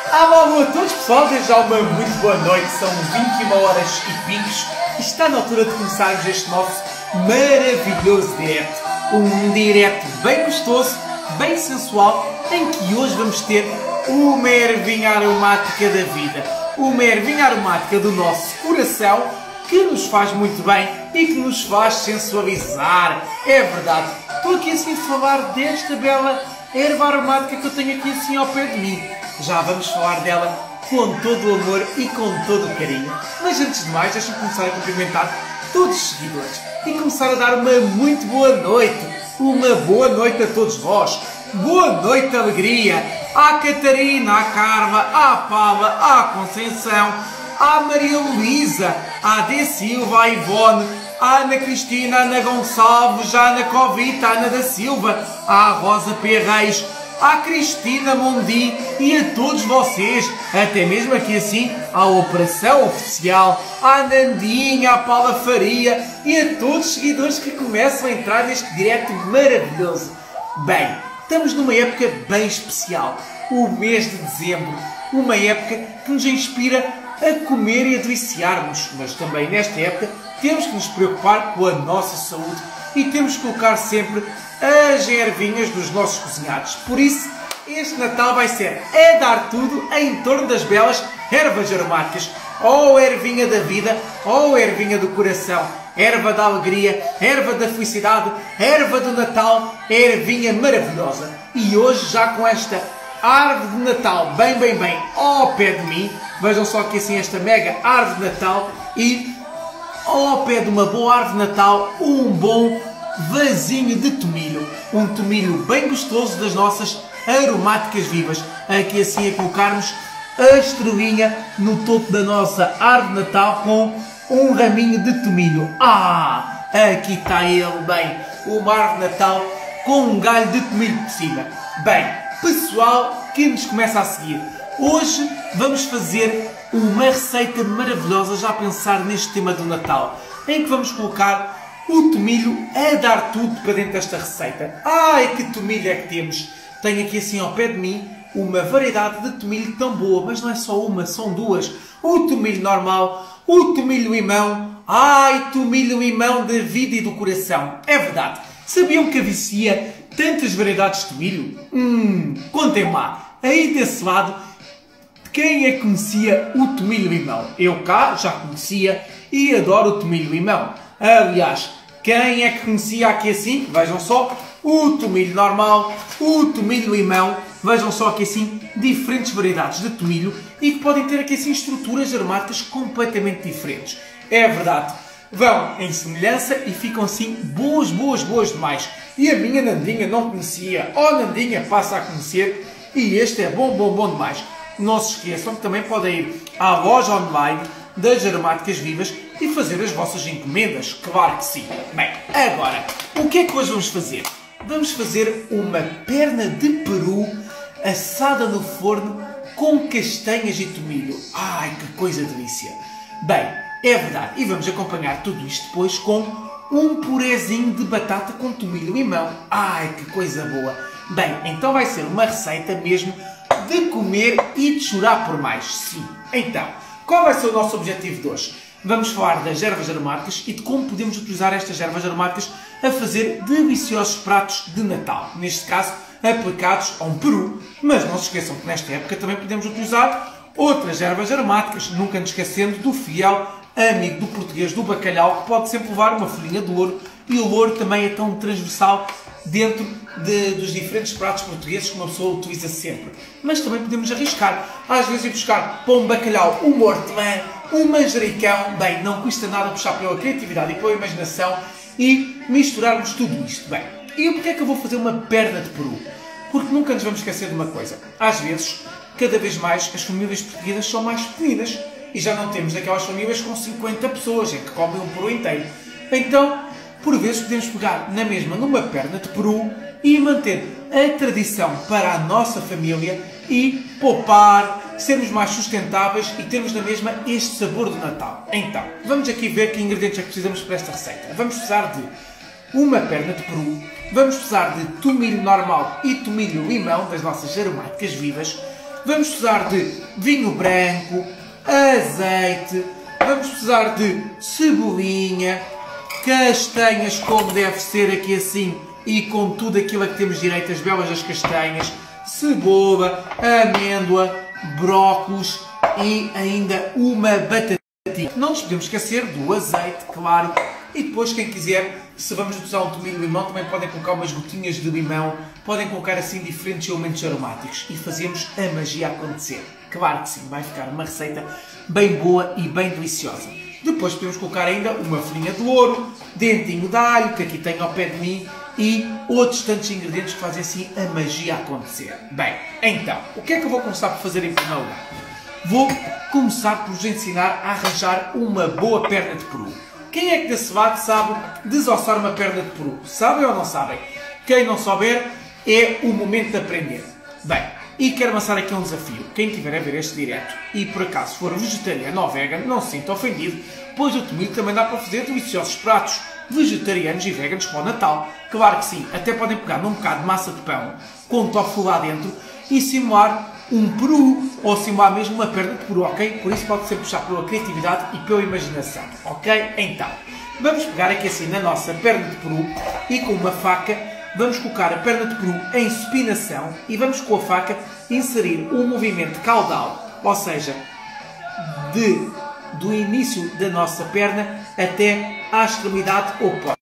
Alô a todos pessoal, desde já uma muito boa noite, são 21 horas e picos e está na altura de começarmos este nosso maravilhoso direto. Um direto bem gostoso, bem sensual, em que hoje vamos ter uma ervinha aromática da vida. Uma ervinha aromática do nosso coração que nos faz muito bem e que nos faz sensualizar. É verdade, estou aqui assim a falar desta bela erva aromática que eu tenho aqui assim ao pé de mim. Já vamos falar dela com todo o amor e com todo o carinho. Mas antes de mais, deixem-me começar a cumprimentar todos os seguidores e começar a dar uma muito boa noite. Uma boa noite a todos vós. Boa noite, alegria. À Catarina, à Carla, à Paula, à Conceição, à Maria Luísa, à D. Silva, à Ivone, à Ana Cristina, à Ana Gonçalves, à Ana Covita, à Ana da Silva, à Rosa P. Reis, à Cristina Mondi e a todos vocês, até mesmo aqui assim, à Operação Oficial, à Nandinha, à Paula Faria e a todos os seguidores que começam a entrar neste direto maravilhoso. Bem, estamos numa época bem especial, o mês de dezembro, uma época que nos inspira a comer e a deliciarmos, mas também nesta época temos que nos preocupar com a nossa saúde e temos que colocar sempre as ervinhas dos nossos cozinhados. Por isso, este Natal vai ser a dar tudo em torno das belas ervas aromáticas. Oh, ervinha da vida, oh, ervinha do coração, erva da alegria, erva da felicidade, erva do Natal, ervinha maravilhosa. E hoje, já com esta árvore de Natal bem ao pé de mim, vejam só aqui assim esta mega árvore de Natal e ao pé de uma boa árvore de Natal, um bom vasinho de tomilho. Um tomilho bem gostoso das nossas aromáticas vivas. Aqui assim a colocarmos a estrelinha no topo da nossa árvore de Natal com um raminho de tomilho. Ah, aqui está ele, bem, uma árvore de Natal com um galho de tomilho por cima. Bem, pessoal que nos começa a seguir, hoje vamos fazer uma receita maravilhosa, já a pensar neste tema do Natal, em que vamos colocar o tomilho a dar tudo para dentro desta receita. Ai, que tomilho é que temos! Tenho aqui assim ao pé de mim uma variedade de tomilho tão boa, mas não é só uma, são duas. O tomilho normal, o tomilho limão. Ai, tomilho limão da vida e do coração. É verdade. Sabiam que havia tantas variedades de tomilho? Contem lá. Aí desse lado, quem é que conhecia o tomilho limão? Eu cá já conhecia e adoro o tomilho limão. Aliás, quem é que conhecia aqui assim? Vejam só, o tomilho normal, o tomilho limão. Vejam só aqui assim, diferentes variedades de tomilho e que podem ter aqui assim estruturas aromáticas completamente diferentes. É verdade, vão em semelhança e ficam assim boas demais. E a minha Nandinha não conhecia. Oh, Nandinha, passa a conhecer e este é bom demais. Não se esqueçam que também podem ir à loja online das aromáticas vivas e fazer as vossas encomendas, claro que sim. Bem, agora, o que é que hoje vamos fazer? Vamos fazer uma perna de peru assada no forno com castanhas e tomilho. Ai, que coisa delícia! Bem, é verdade, e vamos acompanhar tudo isto depois com um purezinho de batata com tomilho e limão. Ai, que coisa boa! Bem, então vai ser uma receita mesmo de comer e de chorar por mais. Sim, então, qual vai ser o nosso objetivo de hoje? Vamos falar das ervas aromáticas e de como podemos utilizar estas ervas aromáticas a fazer deliciosos pratos de Natal. Neste caso, aplicados a um peru. Mas não se esqueçam que nesta época também podemos utilizar outras ervas aromáticas, nunca nos esquecendo do fiel amigo do português do bacalhau, que pode sempre levar uma folhinha de louro. E o louro também é tão transversal dentro dos diferentes pratos portugueses que uma pessoa utiliza sempre. Mas também podemos arriscar. Às vezes ir buscar para um bacalhau um hortelã, um manjericão. Bem, não custa nada puxar pela criatividade e pela imaginação e misturarmos tudo isto. Bem, e porquê é que eu vou fazer uma perna de peru? Porque nunca nos vamos esquecer de uma coisa. Às vezes, cada vez mais, as famílias portuguesas são mais pequeninas e já não temos aquelas famílias com 50 pessoas em que comem um peru inteiro. Então, por vezes podemos pegar na mesma numa perna de peru e manter a tradição para a nossa família e poupar, sermos mais sustentáveis e termos na mesma este sabor do Natal. Então, vamos aqui ver que ingredientes é que precisamos para esta receita. Vamos precisar de uma perna de peru, vamos precisar de tomilho normal e tomilho limão, das nossas aromáticas vivas, vamos precisar de vinho branco, azeite, vamos precisar de cebolinha, castanhas como deve ser aqui assim e com tudo aquilo a que temos direito, as belas das castanhas, cebola, amêndoa, brócolos e ainda uma batatinha. Não nos podemos esquecer do azeite, claro. E depois, quem quiser, se vamos usar um tomilho de limão, também podem colocar umas gotinhas de limão. Podem colocar assim diferentes elementos aromáticos e fazemos a magia acontecer. Claro que sim, vai ficar uma receita bem boa e bem deliciosa. Depois podemos colocar ainda uma folhinha de louro, dentinho de alho, que aqui tenho ao pé de mim, e outros tantos ingredientes que fazem assim a magia acontecer. Bem, então, o que é que eu vou começar por fazer em primeiro lugar? Vou começar por vos ensinar a arranjar uma boa perna de peru. Quem é que desse lado sabe desossar uma perna de peru? Sabem ou não sabem? Quem não souber, é o momento de aprender. Bem, e quero lançar aqui um desafio. Quem tiver a ver este direto e por acaso for vegetariano ou vegan, não se sinta ofendido, pois o tomilho também dá para fazer deliciosos pratos vegetarianos e veganos para o Natal. Claro que sim, até podem pegar num bocado de massa de pão com tofu lá dentro e simular um peru ou simular mesmo uma perna de peru, ok? Por isso pode ser puxar pela criatividade e pela imaginação, ok? Então, vamos pegar aqui assim na nossa perna de peru e com uma faca vamos colocar a perna de peru em supinação e vamos com a faca inserir um movimento caudal, ou seja, do início da nossa perna até à extremidade oposta.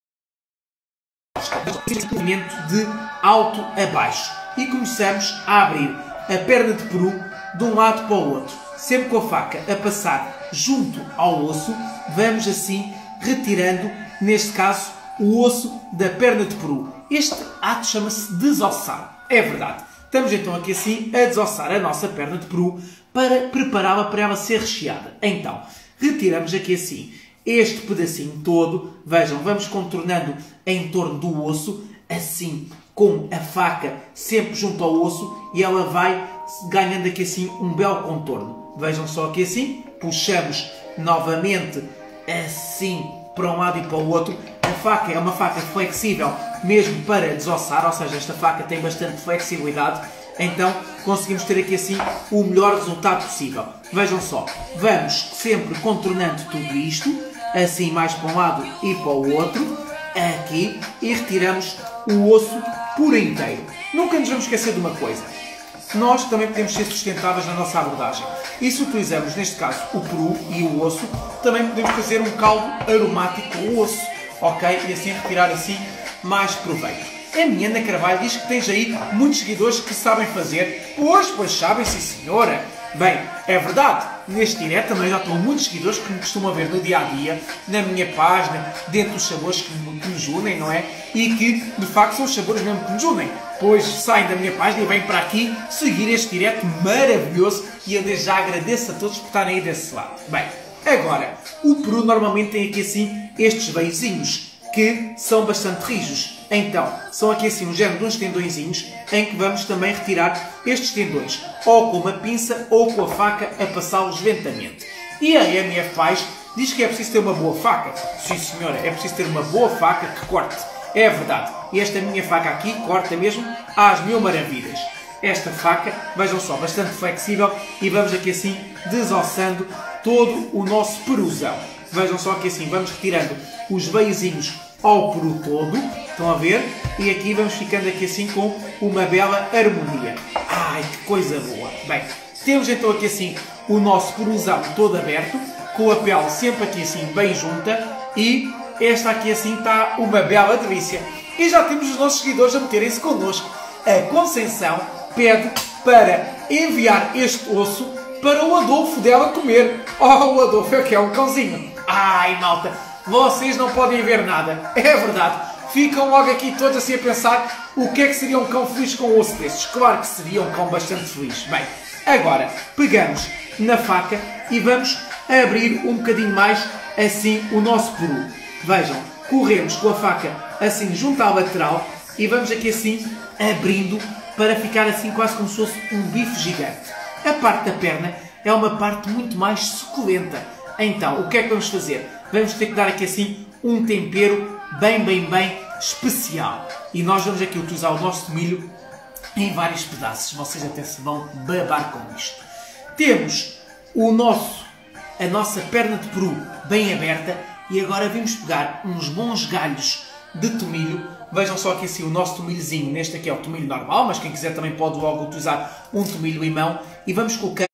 Um movimento de alto a baixo. E começamos a abrir a perna de peru de um lado para o outro. Sempre com a faca a passar junto ao osso, vamos assim retirando, neste caso, o osso da perna de peru. Este ato chama-se desossar. É verdade. Estamos então aqui assim a desossar a nossa perna de peru para prepará-la para ela ser recheada. Então, retiramos aqui assim este pedacinho todo. Vejam, vamos contornando em torno do osso, assim, com a faca sempre junto ao osso e ela vai ganhando aqui assim um belo contorno. Vejam só aqui assim, puxamos novamente assim para um lado e para o outro. A faca é uma faca flexível mesmo para desossar, ou seja, esta faca tem bastante flexibilidade, então conseguimos ter aqui assim o melhor resultado possível. Vejam só, vamos sempre contornando tudo isto, assim mais para um lado e para o outro, aqui, e retiramos o osso por inteiro. Nunca nos vamos esquecer de uma coisa. Nós também podemos ser sustentáveis na nossa abordagem. E se utilizamos, neste caso, o peru e o osso, também podemos fazer um caldo aromático com o osso, ok? E assim retirar assim mais proveito. A minha Ana Carvalho diz que tens aí muitos seguidores que sabem fazer. Pois sabem, sim senhora. Bem, é verdade. Neste direto também já estão muitos seguidores que me costumam ver no dia-a-dia, na minha página, dentro dos sabores que nos unem, não é? E que, de facto, são os sabores mesmo que nos unem. Pois saem da minha página e vêm para aqui seguir este direto maravilhoso e eu desde já agradeço a todos por estarem aí desse lado. Bem, agora, o peru normalmente tem aqui assim estes veiozinhos que são bastante rijos. Então, são aqui assim um género de uns tendõezinhos em que vamos também retirar estes tendões, ou com uma pinça ou com a faca a passá-los lentamente. E a MF Pais diz que é preciso ter uma boa faca. Sim senhora, é preciso ter uma boa faca que corte. É verdade. E esta minha faca aqui corta mesmo às mil maravilhas. Esta faca, vejam só, bastante flexível e vamos aqui assim desossando todo o nosso peruzão. Vejam só que assim vamos retirando os veiozinhos ao peru todo, estão a ver? E aqui vamos ficando aqui assim com uma bela harmonia. Ai, que coisa boa! Bem, temos então aqui assim o nosso peruzão todo aberto, com a pele sempre aqui assim bem junta e esta aqui assim está uma bela delícia. E já temos os nossos seguidores a meterem-se connosco. A Conceição pede para enviar este osso para o Adolfo dela comer. Oh, o Adolfo é que é um cãozinho. Ai, malta, vocês não podem ver nada. É verdade. Ficam logo aqui todos assim a pensar o que é que seria um cão feliz com um osso desses. Claro que seria um cão bastante feliz. Bem, agora pegamos na faca e vamos abrir um bocadinho mais assim o nosso peru. Vejam, corremos com a faca assim junto à lateral e vamos aqui assim abrindo para ficar assim quase como se fosse um bife gigante. A parte da perna é uma parte muito mais suculenta. Então, o que é que vamos fazer? Vamos ter que dar aqui assim um tempero bem especial. E nós vamos aqui utilizar o nosso milho em vários pedaços. Vocês até se vão babar com isto. Temos a nossa perna de peru bem aberta e agora vamos pegar uns bons galhos de tomilho. Vejam só que assim o nosso tomilhozinho, neste aqui é o tomilho normal, mas quem quiser também pode logo utilizar um tomilho limão e vamos colocando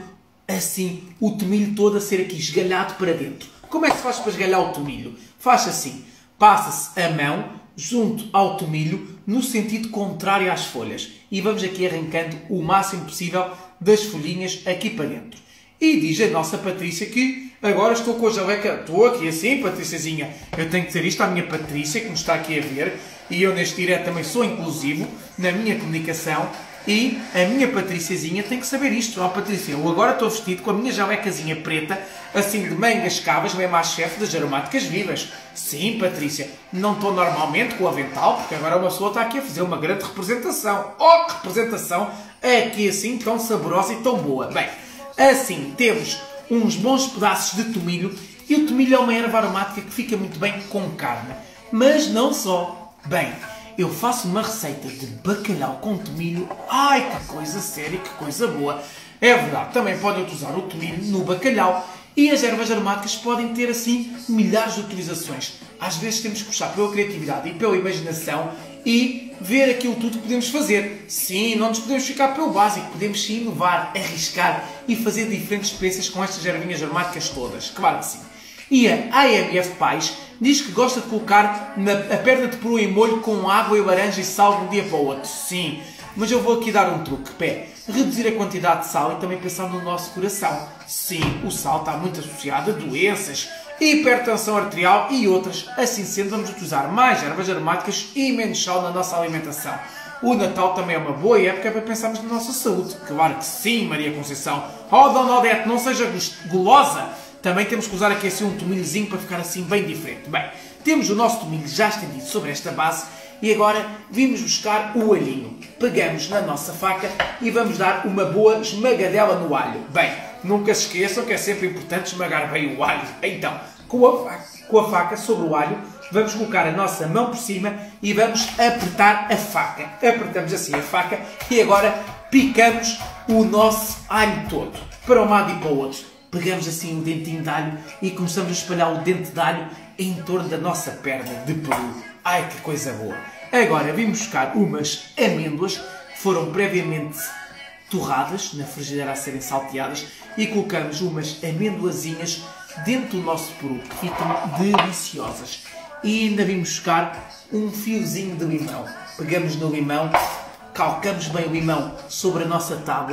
assim o tomilho todo a ser aqui esgalhado para dentro. Como é que se faz para esgalhar o tomilho? Faz assim, passa-se a mão junto ao tomilho no sentido contrário às folhas e vamos aqui arrancando o máximo possível das folhinhas aqui para dentro. E diz a nossa Patrícia que agora estou com a jaleca, estou aqui assim, Patríciazinha, eu tenho que dizer isto à minha Patrícia, que nos está aqui a ver, e eu neste direto também sou inclusivo na minha comunicação, e a minha Patríciazinha tem que saber isto. Ó Patrícia, eu agora estou vestido com a minha jalecazinha preta, assim de mangas cavas, mesmo à chefe das aromáticas vivas. Sim, Patrícia, não estou normalmente com o avental, porque agora uma pessoa está aqui a fazer uma grande representação. Oh, representação aqui assim tão saborosa e tão boa. Bem, assim temos uns bons pedaços de tomilho, e o tomilho é uma erva aromática que fica muito bem com carne. Mas não só. Bem, eu faço uma receita de bacalhau com tomilho. Ai, que coisa séria, que coisa boa. É verdade, também podem utilizar o tomilho no bacalhau. E as ervas aromáticas podem ter, assim, milhares de utilizações. Às vezes temos que puxar pela criatividade e pela imaginação e ver aquilo tudo que podemos fazer. Sim, não nos podemos ficar pelo básico. Podemos sim inovar, arriscar e fazer diferentes experiências com estas ervinhas aromáticas todas. Claro que sim. E a AMF Pais diz que gosta de colocar a perna de peru em molho com água e laranja e sal de um dia para o outro. Sim, mas eu vou aqui dar um truque. Reduzir a quantidade de sal e também pensar no nosso coração. Sim, o sal está muito associado a doenças, hipertensão arterial e outras. Assim sendo, vamos utilizar mais ervas aromáticas e menos sal na nossa alimentação. O Natal também é uma boa época para pensarmos na nossa saúde. Claro que sim, Maria Conceição. Oh, Dona Odete, não seja gulosa. Também temos que usar aqui assim um tomilhozinho para ficar assim bem diferente. Bem, temos o nosso tomilho já estendido sobre esta base e agora vimos buscar o alhinho. Pegamos na nossa faca e vamos dar uma boa esmagadela no alho. Bem, nunca se esqueçam que é sempre importante esmagar bem o alho. Então, com a faca sobre o alho, vamos colocar a nossa mão por cima e vamos apertar a faca. Apertamos assim a faca e agora picamos o nosso alho todo, para um lado e para o outro. Pegamos assim um dentinho de alho e começamos a espalhar o dente de alho em torno da nossa perna de peru. Ai, que coisa boa! Agora vimos buscar umas amêndoas que foram previamente torradas na frigideira a serem salteadas e colocamos umas amêndoazinhas dentro do nosso peru, que ficam deliciosas. E ainda vimos buscar um fiozinho de limão. Pegamos no limão, calcamos bem o limão sobre a nossa tábua,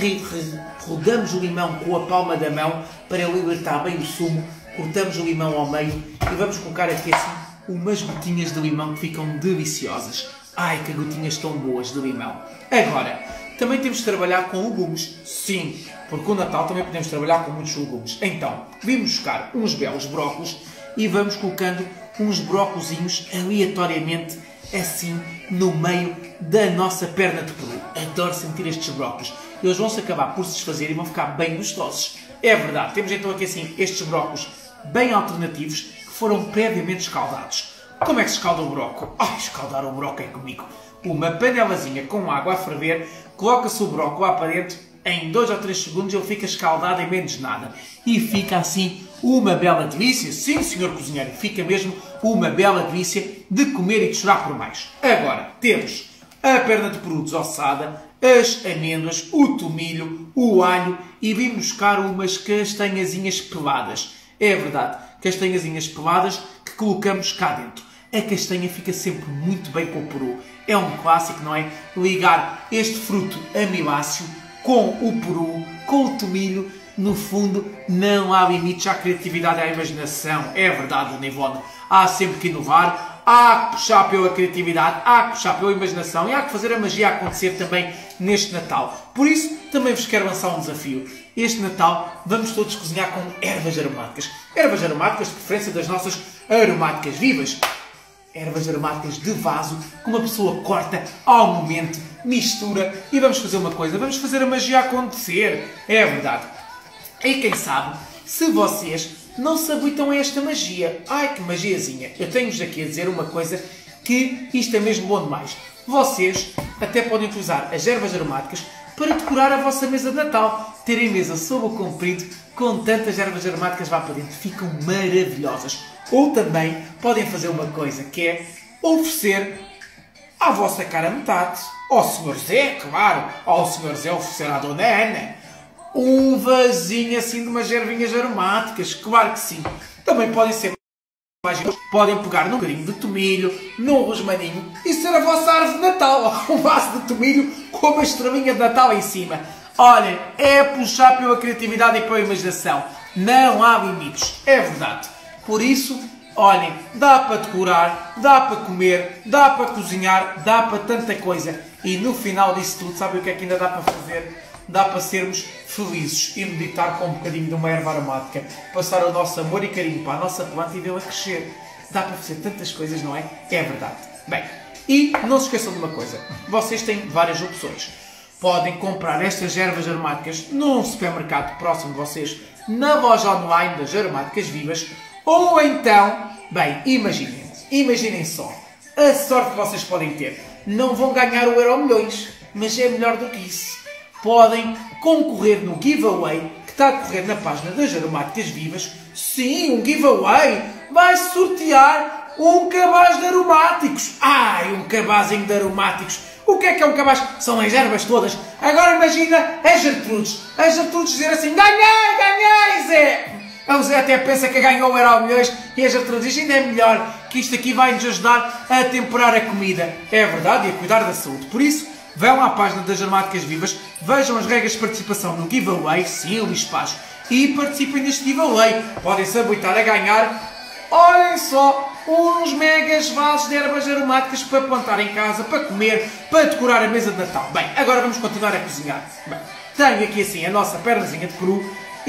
rodamos o limão com a palma da mão para libertar bem o sumo, cortamos o limão ao meio e vamos colocar aqui assim umas gotinhas de limão que ficam deliciosas. Ai, que gotinhas tão boas de limão! Agora, também temos de trabalhar com legumes. Sim, porque o Natal também podemos trabalhar com muitos legumes. Então, vimos buscar uns belos brócolos e vamos colocando uns brócolozinhos aleatoriamente assim no meio da nossa perna de peru. Adoro sentir estes brócolos. Eles vão-se acabar por se desfazer e vão ficar bem gostosos. É verdade. Temos então aqui assim estes brócolos bem alternativos que foram previamente escaldados. Como é que se escalda o brócolis? Ai, escaldar o brócolis é comigo. Uma panelazinha com água a ferver, coloca-se o brócolis lá para dentro, em 2 ou 3 segundos ele fica escaldado em menos nada. E fica assim uma bela delícia. Sim, senhor cozinheiro, fica mesmo uma bela delícia de comer e de chorar por mais. Agora, temos a perna de peru desossada, as amêndoas, o tomilho, o alho e vimos buscar umas castanhazinhas peladas. É verdade, castanhazinhas peladas que colocamos cá dentro. A castanha fica sempre muito bem com o peru. É um clássico, não é? Ligar este fruto amiláceo com o peru, com o tomilho. No fundo, não há limites à criatividade e à imaginação. É verdade, Dona Ivone. Há sempre que inovar, há que puxar pela criatividade, há que puxar pela imaginação e há que fazer a magia acontecer também neste Natal. Por isso, também vos quero lançar um desafio. Este Natal vamos todos cozinhar com ervas aromáticas. Ervas aromáticas de preferência das nossas aromáticas vivas. Ervas aromáticas de vaso que uma pessoa corta ao momento, mistura e vamos fazer uma coisa. Vamos fazer a magia acontecer. É verdade. E quem sabe, se vocês não se habituam a esta magia. Ai, que magiazinha. Eu tenho-vos aqui a dizer uma coisa que isto é mesmo bom demais. Vocês até podem utilizar as ervas aromáticas para decorar a vossa mesa de Natal. Terem mesa sob o comprido com tantas ervas aromáticas lá para dentro. Ficam maravilhosas. Ou também podem fazer uma coisa que é oferecer à vossa cara metade, ao Sr. Zé, claro, ao Sr. Zé oferecer à Dona Ana um vasinho assim de umas ervinhas aromáticas, claro que sim. Também podem ser podem pegar num bocadinho de tomilho, num rosmaninho e ser a vossa árvore de Natal. Um vaso de tomilho com uma estrelinha de Natal em cima. Olhem, é puxar pela criatividade e pela imaginação. Não há limites, é verdade. Por isso, olhem, dá para decorar, dá para comer, dá para cozinhar, dá para tanta coisa. E no final disso tudo, sabe o que é que ainda dá para fazer? Dá para sermos felizes e meditar com um bocadinho de uma erva aromática. Passar o nosso amor e carinho para a nossa planta e vê-la crescer. Dá para fazer tantas coisas, não é? É verdade. Bem, e não se esqueçam de uma coisa. Vocês têm várias opções. Podem comprar estas ervas aromáticas num supermercado próximo de vocês, na loja online das Aromáticas Vivas, ou então, bem, imaginem só, a sorte que vocês podem ter. Não vão ganhar o Euromilhões, mas é melhor do que isso. Podem concorrer no giveaway que está a decorrer na página das Aromáticas Vivas. Sim, um giveaway! Vai sortear um cabaz de aromáticos. Ai, um cabazinho de aromáticos. O que é um cabaz? São as ervas todas. Agora imagina as Gertrudes. As Gertrudes dizer assim, ganhei, Zé! O Zé até pensa que ganhou o Euromilhões e a Gertrudes diz, ainda é melhor, que isto aqui vai nos ajudar a temperar a comida. É verdade, e a cuidar da saúde. Por isso, vão à página das Aromáticas Vivas, vejam as regras de participação no giveaway, sim, Luís Paz, e participem neste giveaway. Podem-se habilitar a ganhar, olhem só, uns megas vasos de ervas aromáticas para plantar em casa, para comer, para decorar a mesa de Natal. Bem, agora vamos continuar a cozinhar. Bem, tenho aqui assim a nossa pernazinha de peru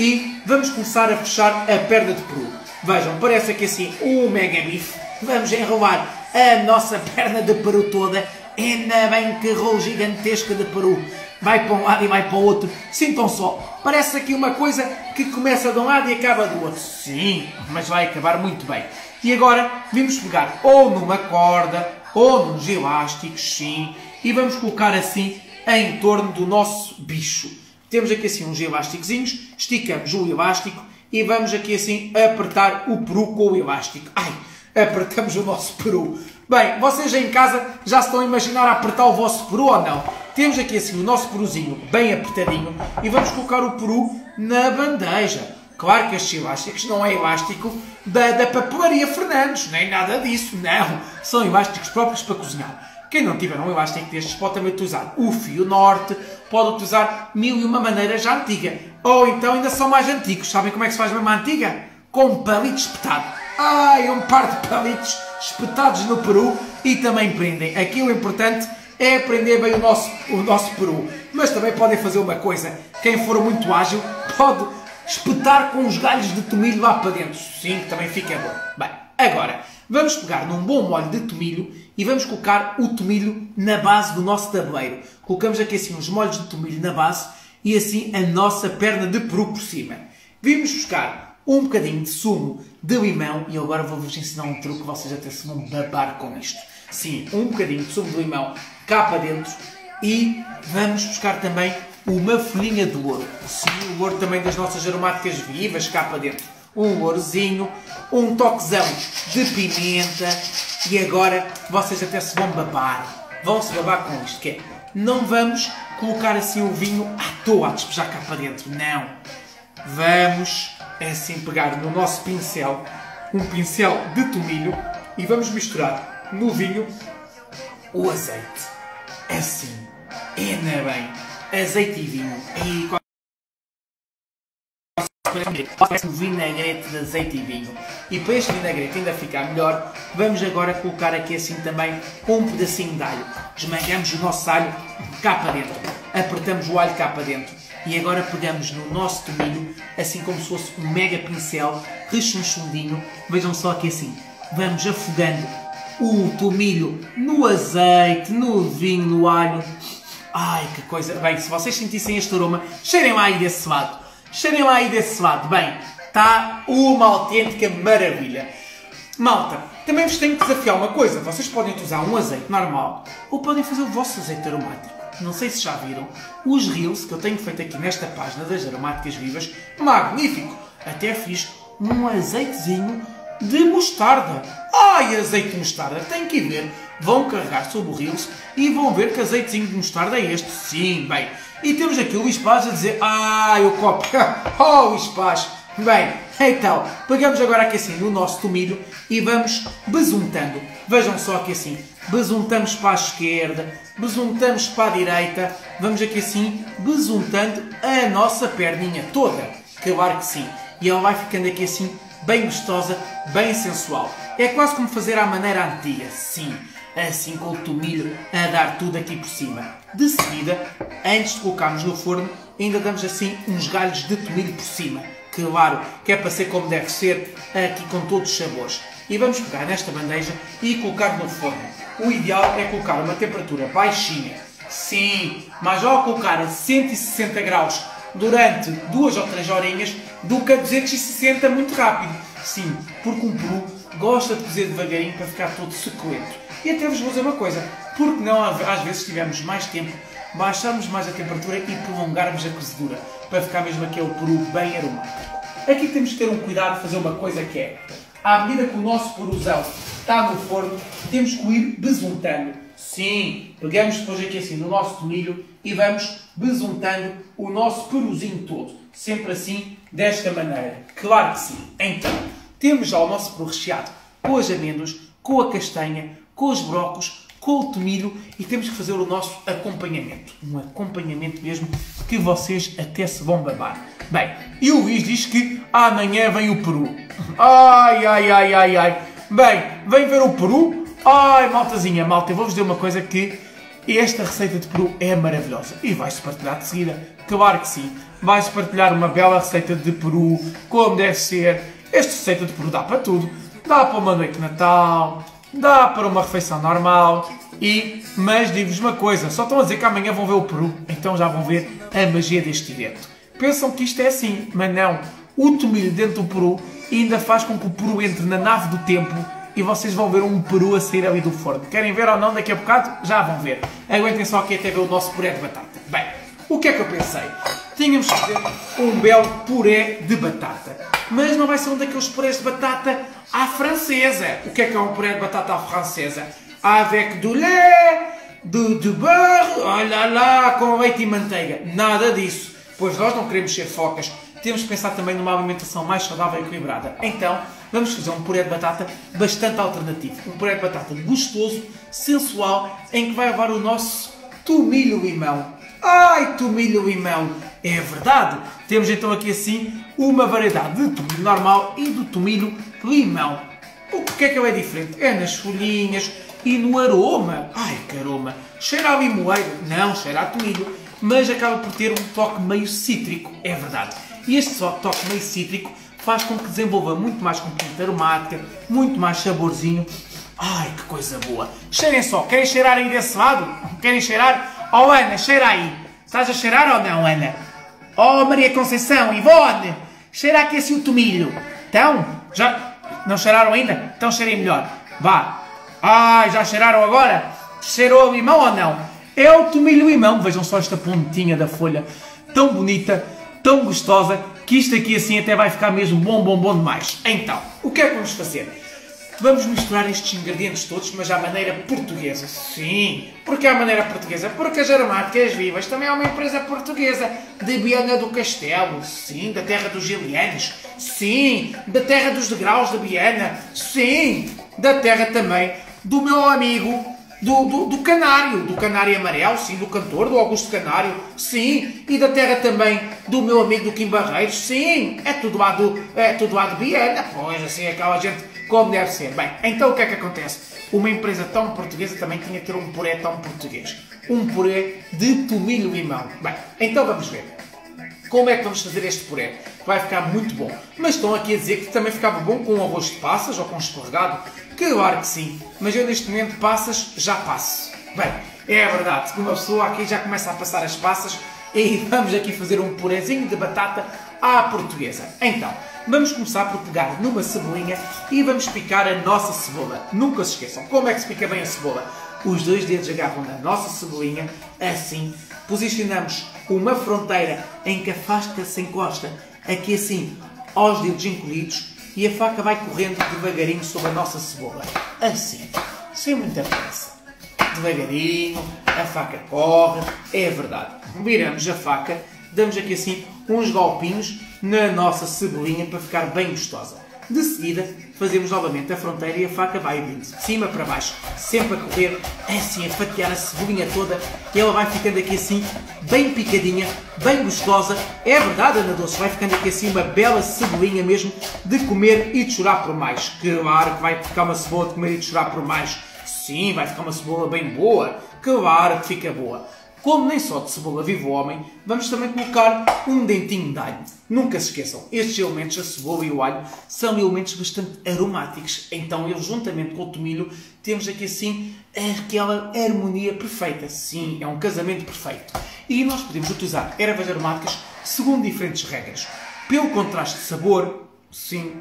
e vamos começar a fechar a perna de peru. Vejam, parece aqui assim um mega bife. Vamos enrolar a nossa perna de peru toda. Ainda bem que rolo gigantesca de peru. Vai para um lado e vai para o outro. Sintam só. Parece aqui uma coisa que começa de um lado e acaba do outro. Sim, mas vai acabar muito bem. E agora vamos pegar ou numa corda ou nos elásticos, sim. E vamos colocar assim em torno do nosso bicho. Temos aqui assim uns elásticozinhos. Esticamos o elástico e vamos aqui assim apertar o peru com o elástico. Ai, apertamos o nosso peru. Bem, vocês aí em casa já se estão a imaginar a apertar o vosso peru ou não? Temos aqui assim o nosso peruzinho bem apertadinho e vamos colocar o peru na bandeja. Claro que estes elásticos não é elástico da papelaria Fernandes, nem nada disso, não. São elásticos próprios para cozinhar. Quem não tiver um elástico destes pode também utilizar o fio norte, pode utilizar 1001 maneiras já antiga. Ou então ainda são mais antigos. Sabem como é que se faz mesmo a antiga? Com um palito espetado. Ai, um par de palitos espetados no peru e também prendem. Aqui o importante é prender bem o nosso peru. Mas também podem fazer uma coisa. Quem for muito ágil pode espetar com uns galhos de tomilho lá para dentro. Sim, que também fica bom. Bem, agora vamos pegar num bom molho de tomilho e vamos colocar o tomilho na base do nosso tabuleiro. Colocamos aqui assim uns molhos de tomilho na base e assim a nossa perna de peru por cima. Vimos buscar um bocadinho de sumo de limão e agora vou-vos ensinar um truque que vocês até se vão babar com isto. Sim, um bocadinho de sumo de limão cá para dentro e vamos buscar também uma folhinha de louro. Sim, o louro também das nossas aromáticas vivas cá para dentro. Um lourozinho, um toquezão de pimenta e agora vocês até se vão babar. Vão-se babar com isto, que é, não vamos colocar assim o vinho à toa a despejar cá para dentro, não. Vamos assim pegar no nosso pincel, um pincel de tomilho e vamos misturar no vinho o azeite. Assim, ainda bem, azeite e vinho. E parece um vinagrete de azeite e vinho. E para este vinagrete ainda ficar melhor, vamos agora colocar aqui assim também um pedacinho de alho. Esmagamos o nosso alho cá para dentro. Apertamos o alho cá para dentro. E agora pegamos no nosso tomilho, assim como se fosse um mega pincel, rechonchudinho. Vejam só aqui assim. Vamos afogando o tomilho no azeite, no vinho, no alho. Ai, que coisa. Bem, se vocês sentissem este aroma, cheirem lá aí desse lado. Cheirem lá aí desse lado. Bem, está uma autêntica maravilha. Malta, Também vos tenho que desafiar uma coisa. Vocês podem usar um azeite normal ou podem fazer o vosso azeite aromático. Não sei se já viram os reels que eu tenho feito aqui nesta página das aromáticas vivas. Magnífico! Até fiz um azeitezinho de mostarda. Ai, azeite de mostarda! Tem que ir ver. Vão carregar sobre o reels e vão ver que azeitezinho de mostarda é este. Sim, bem. E temos aqui o Luís Paz a dizer: ai, o copo! Oh, Luís Paz! Bem, então, pegamos agora aqui assim no nosso tomilho e vamos besuntando. Vejam só aqui assim, besuntamos para a esquerda, besuntamos para a direita, vamos aqui assim besuntando a nossa perninha toda. Claro que sim. E ela vai ficando aqui assim bem gostosa, bem sensual. É quase como fazer à maneira antiga, sim. Assim com o tomilho a dar tudo aqui por cima. De seguida, antes de colocarmos no forno, ainda damos assim uns galhos de tomilho por cima. Claro, que é para ser como deve ser, aqui com todos os sabores. E vamos pegar nesta bandeja e colocar no forno. O ideal é colocar uma temperatura baixinha. Sim, mas ao colocar a 160 graus durante 2 ou 3 horinhas, do que a 260 muito rápido. Sim, porque um peru gosta de cozer devagarinho para ficar todo suculento. E até vos vou dizer uma coisa, porque não às vezes tivermos mais tempo, baixarmos mais a temperatura e prolongarmos a cozedura, para ficar mesmo aquele peru bem aromático. Aqui temos que ter um cuidado de fazer uma coisa que é, à medida que o nosso peruzão está no forno, temos que o ir besuntando. Sim, pegamos depois aqui assim no nosso tomilho e vamos besuntando o nosso peruzinho todo. Sempre assim, desta maneira. Claro que sim. Então, temos já o nosso peru recheado com as amêndoas, com a castanha, com os brócolos, com o tomilho e temos que fazer o nosso acompanhamento. Um acompanhamento mesmo que vocês até se vão babar. Bem, e o Luís diz que amanhã vem o peru. Ai, ai, ai, ai, ai. Bem, vem ver o peru? Ai, maltazinha, malta, eu vou-vos dizer uma coisa que esta receita de peru é maravilhosa. E vai-se partilhar de seguida. Claro que sim. Vai-se partilhar uma bela receita de peru, como deve ser. Esta receita de peru dá para tudo. Dá para uma noite de Natal, dá para uma refeição normal. Mas digo-vos uma coisa, só estão a dizer que amanhã vão ver o peru. Então já vão ver a magia deste evento. Pensam que isto é assim, mas não. O tomilho dentro do peru ainda faz com que o peru entre na nave do tempo e vocês vão ver um peru a sair ali do forno. Querem ver ou não daqui a bocado? Já vão ver. Aguentem só aqui até ver o nosso puré de batata. Bem, o que é que eu pensei? Tínhamos que fazer um belo puré de batata. Mas não vai ser um daqueles purés de batata à francesa. O que é um puré de batata à francesa? Avec du lait, du beurre, olha lá, com leite e manteiga. Nada disso. Pois nós não queremos ser focas. Temos que pensar também numa alimentação mais saudável e equilibrada. Então, vamos fazer um puré de batata bastante alternativo. Um puré de batata gostoso, sensual, em que vai levar o nosso tomilho-limão. Ai, tomilho-limão! É verdade! Temos então aqui assim uma variedade de tomilho normal e do tomilho-limão. O que é que ele é diferente? É nas folhinhas e no aroma. Ai, que aroma! Cheira a limoeiro? Não, cheira a tomilho. Mas acaba por ter um toque meio cítrico. É verdade. E este toque meio cítrico faz com que desenvolva muito mais componente aromática, muito mais saborzinho. Ai, que coisa boa! Cheirem só! Querem cheirar aí desse lado? Querem cheirar? Oh, Ana, cheira aí! Estás a cheirar ou não, Ana? Oh, Maria Conceição, Ivone! Cheira aqui assim o tomilho. Então, já não cheiraram ainda? Então cheirem melhor. Vá! Ai, já cheiraram agora? Cheirou a limão ou não? É o tomilho-limão. Vejam só esta pontinha da folha. Tão bonita, tão gostosa, que isto aqui assim até vai ficar mesmo bom demais. Então, o que é que vamos fazer? Vamos misturar estes ingredientes todos, mas à maneira portuguesa. Sim, porque à maneira portuguesa? Porque as Aromáticas Vivas também é uma empresa portuguesa, de Viana do Castelo, sim, da terra dos Gilianos, sim, da terra dos degraus de Viana, sim, da terra também do meu amigo do Canário Amarelo, sim, do cantor, do Augusto Canário, sim, e da terra também do meu amigo do Kim Barreiros, sim, é tudo lá de Viana, pois, assim, aquela gente como deve ser. Bem, então o que é que acontece? Uma empresa tão portuguesa também tinha que ter um puré tão português, um puré de tomilho-limão. Bem, então vamos ver. Como é que vamos fazer este puré? Vai ficar muito bom. Mas estão aqui a dizer que também ficava bom com arroz de passas ou com escorregado. Claro que sim. Mas eu neste momento passas já passo. Bem, é verdade. Uma pessoa aqui já começa a passar as passas e vamos aqui fazer um purezinho de batata à portuguesa. Então, Vamos começar por pegar numa cebolinha e vamos picar a nossa cebola. Nunca se esqueçam, como é que se pica bem a cebola? Os 2 dedos agarram na nossa cebolinha, assim, posicionamos uma fronteira em que a faca se encosta, aqui assim, aos dedos encolhidos, e a faca vai correndo devagarinho sobre a nossa cebola. Assim, sem muita pressa. Devagarinho, a faca corre, é verdade. Viramos a faca, damos aqui assim uns golpinhos na nossa cebolinha para ficar bem gostosa. De seguida, fazemos novamente a fronteira e a faca vai vindo de cima para baixo, sempre a correr, assim a fatiar a cebolinha toda, e ela vai ficando aqui assim, bem picadinha, bem gostosa. É verdade, Ana Doce, vai ficando aqui assim uma bela cebolinha mesmo de comer e de chorar por mais. Claro que vai ficar uma cebola de comer e de chorar por mais. Sim, vai ficar uma cebola bem boa. Claro que fica boa. Como nem só de cebola vive o homem, vamos também colocar um dentinho de alho. Nunca se esqueçam, estes elementos, a cebola e o alho, são elementos bastante aromáticos. Então, eles juntamente com o tomilho, temos aqui assim aquela harmonia perfeita. Sim, é um casamento perfeito. E nós podemos utilizar ervas aromáticas segundo diferentes regras. Pelo contraste de sabor, sim.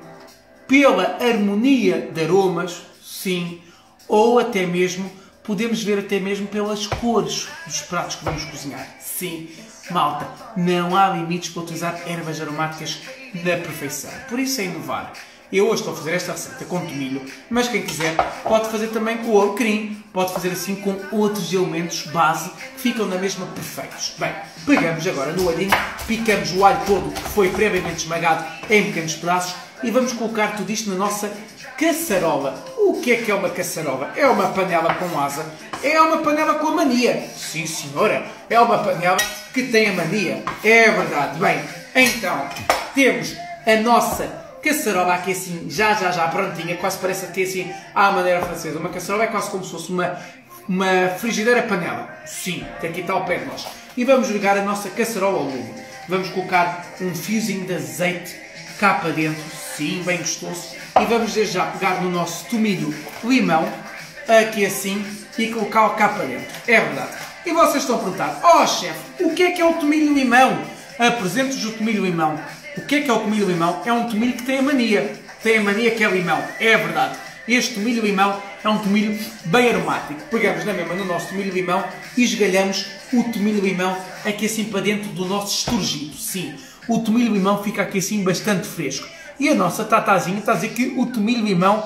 Pela harmonia de aromas, sim. Ou até mesmo podemos ver até mesmo pelas cores dos pratos que vamos cozinhar. Sim, malta, não há limites para utilizar ervas aromáticas na perfeição. Por isso é inovar. Eu hoje estou a fazer esta receita com tomilho, mas quem quiser pode fazer também com o alecrim, pode fazer assim com outros elementos base que ficam na mesma perfeitos. Bem, pegamos agora no alhinho, picamos o alho todo que foi previamente esmagado em pequenos pedaços e vamos colocar tudo isto na nossa caçarola. O que é uma caçarola? É uma panela com asa. É uma panela com a mania. Sim, senhora. É uma panela que tem a mania. É verdade. Bem, então, temos a nossa caçarola aqui assim, já prontinha. Quase parece aqui assim, à maneira francesa. Uma caçarola é quase como se fosse uma frigideira panela. Sim, que aqui está ao pé de nós. E vamos ligar a nossa caçarola ao lume. Vamos colocar um fiozinho de azeite cá para dentro. Sim, bem gostoso. E vamos desde já pegar no nosso tomilho limão, aqui assim, e colocá-lo cá para dentro. É verdade. E vocês estão a perguntar, oh chefe, o que é o tomilho limão? Apresento-vos o tomilho limão. O que é o tomilho limão? É um tomilho que tem a mania. Tem a mania que é limão. É verdade. Este tomilho limão é um tomilho bem aromático. Pegamos na mesma no nosso tomilho limão e esgalhamos o tomilho limão aqui assim para dentro do nosso esturgido. Sim, o tomilho limão fica aqui assim bastante fresco. E a nossa tatazinha está a dizer que o tomilho limão,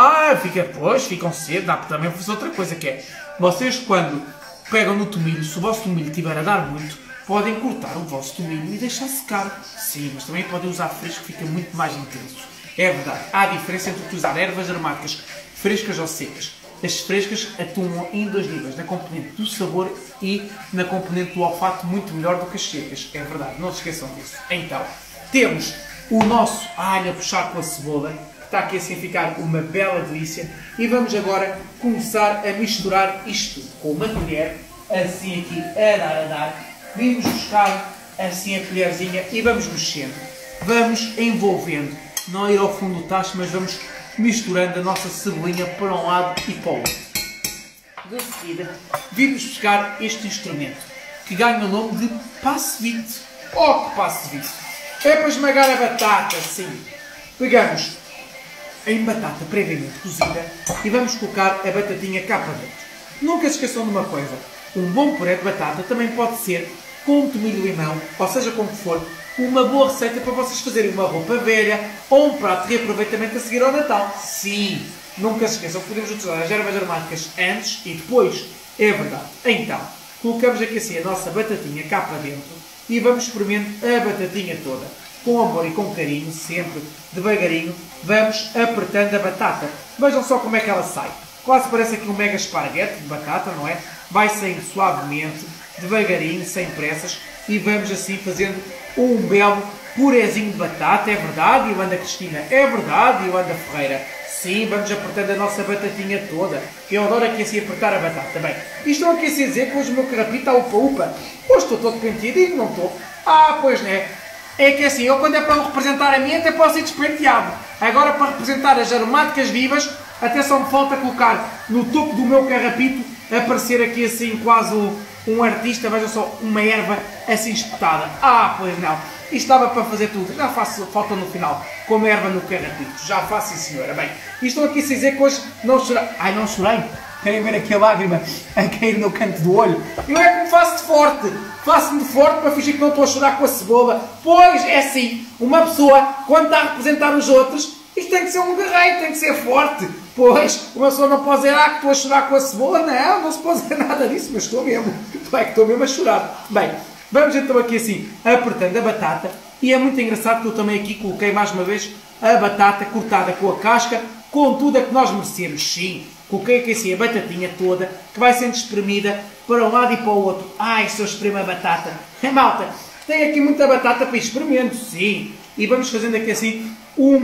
ficam cedo, dá para também fazer outra coisa, que é, vocês quando pegam no tomilho, se o vosso tomilho estiver a dar muito, podem cortar o vosso tomilho e deixar secar. Sim, mas também podem usar fresco, que fica muito mais intenso. É verdade, há diferença entre utilizar ervas aromáticas frescas ou secas. As frescas atuam em 2 níveis, na componente do sabor e na componente do olfato muito melhor do que as secas. É verdade, não se esqueçam disso. Então, temos o nosso alho a puxar com a cebola, que está aqui assim a ficar uma bela delícia. E vamos agora começar a misturar isto tudo com uma colher, assim aqui a dar. Vimos buscar assim a colherzinha e vamos mexendo. Vamos envolvendo. Não ir ao fundo do tacho, mas vamos misturando a nossa cebolinha para um lado e para o outro. De seguida, vimos buscar este instrumento, que ganha o nome de passe-vite. Oh, que passe-vite! É para esmagar a batata, sim. Pegamos em batata previamente cozida e vamos colocar a batatinha cá para dentro. Nunca se esqueçam de uma coisa. Um bom puré de batata também pode ser com tomilho limão, ou seja, como for, uma boa receita para vocês fazerem uma roupa velha ou um prato de reaproveitamento a seguir ao Natal. Sim, nunca se esqueçam que podemos utilizar as ervas aromáticas antes e depois. É verdade. Então, colocamos aqui assim a nossa batatinha cá para dentro e vamos espremendo a batatinha toda. Com amor e com carinho, sempre devagarinho, vamos apertando a batata. Vejam só como é que ela sai. Quase parece aqui um mega esparguete de batata, não é? Vai saindo suavemente, devagarinho, sem pressas, e vamos assim fazendo um belo purezinho de batata. É verdade, Yolanda Cristina? É verdade, Yolanda Ferreira? Sim, vamos apertando a nossa batatinha toda. Eu adoro aqui assim apertar a batata. Bem, e estão aqui assim a dizer que hoje o meu carrapito está upa-upa. Hoje estou todo penteadinho, não estou? Ah, pois não é. É que assim, eu quando é para representar a minha até posso ir despenteado. Agora para representar as aromáticas vivas, até só me falta colocar no topo do meu carrapito, aparecer aqui assim quase um artista, vejam só, uma erva assim espetada. Ah, pois não. e estava para fazer tudo. Já faço, falta no final, como erva no carrapito. Já faço, sim senhora. Bem, e estou aqui a dizer que hoje não chorei. Ai, não chorei? Querem ver aqui a lágrima a cair no canto do olho? Eu é que me faço de forte. Faço-me de forte para fingir que não estou a chorar com a cebola. Pois, é assim, uma pessoa, quando está a representar os outros, isto tem que ser um guerreiro, tem que ser forte. Pois, uma pessoa não pode dizer, que estou a chorar com a cebola. Não, não se pode dizer nada disso, mas estou mesmo. É que estou mesmo a chorar. Bem, vamos então aqui assim, apertando a batata. E é muito engraçado que eu também aqui coloquei mais uma vez a batata cortada com a casca, com tudo a que nós merecemos. Sim, coloquei aqui assim a batatinha toda, que vai sendo espremida para um lado e para o outro. Ai, se eu espremo a batata. Malta, tem aqui muita batata para ir espremendo, sim. E vamos fazendo aqui assim um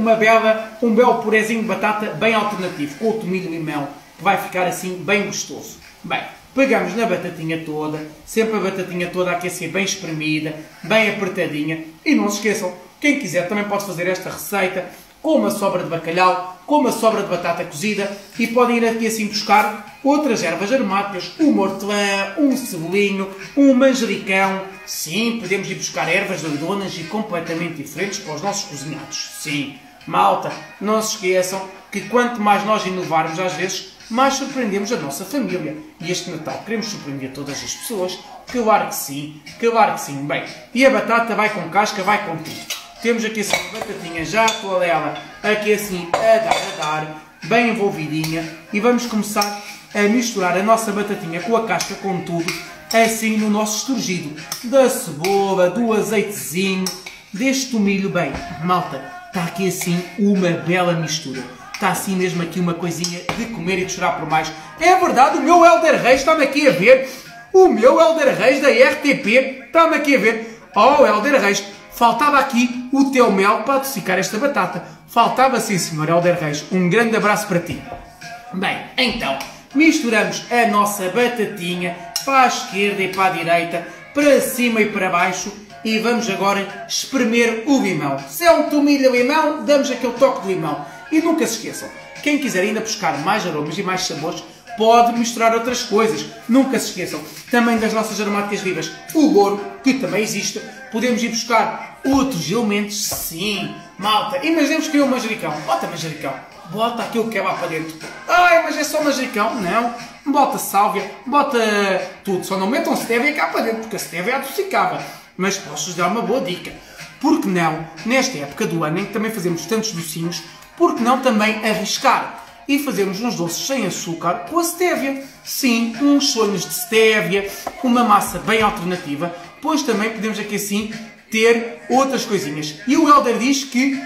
belo purezinho de batata bem alternativo, com o tomilho e limão, que vai ficar assim bem gostoso. Bem, pegamos na batatinha toda, sempre a batatinha toda aqui assim bem espremida, bem apertadinha. E não se esqueçam, quem quiser também pode fazer esta receita com uma sobra de bacalhau, com uma sobra de batata cozida, e podem ir aqui assim buscar outras ervas aromáticas, um hortelã, um cebolinho, um manjericão. Sim, podemos ir buscar ervas doidonas e completamente diferentes para os nossos cozinhados. Sim, malta, não se esqueçam que quanto mais nós inovarmos às vezes, mais surpreendemos a nossa família. E este Natal queremos surpreender todas as pessoas? Claro que sim, claro que sim. Bem, e a batata vai com casca, vai com tudo. Temos aqui assim a batatinha já toda ela aqui assim a dar, bem envolvidinha. E vamos começar a misturar a nossa batatinha com a casca, com tudo, assim no nosso esturgido. Da cebola, do azeitezinho, deste tomilho. Bem, malta, está aqui assim uma bela mistura. Está assim mesmo aqui uma coisinha de comer e de chorar por mais. É verdade, o meu Helder Reis está-me aqui a ver. O meu Helder Reis da RTP está-me aqui a ver. Oh, Helder Reis, faltava aqui o teu mel para adocicar esta batata. Faltava sim, senhor Helder Reis. Um grande abraço para ti. Bem, então, misturamos a nossa batatinha para a esquerda e para a direita, para cima e para baixo. E vamos agora espremer o limão. Se é um tomilho e limão, damos aquele toque de limão. E nunca se esqueçam, quem quiser ainda buscar mais aromas e mais sabores, pode misturar outras coisas. Nunca se esqueçam também das nossas aromáticas vivas. O louro, que também existe. Podemos ir buscar outros elementos, sim. Malta, imaginemos que é um manjericão. Bota manjericão. Bota aquilo que é lá para dentro. Ai, mas é só manjericão? Não. Bota sálvia, bota tudo. Só não metam stevia cá para dentro, porque a stevia adocicava. Mas posso-vos dar uma boa dica. Por que não, nesta época do ano em que também fazemos tantos docinhos, por que não também arriscar e fazermos uns doces sem açúcar com a stevia? Sim, uns sonhos de stevia, uma massa bem alternativa, pois também podemos aqui assim ter outras coisinhas. E o Helder diz que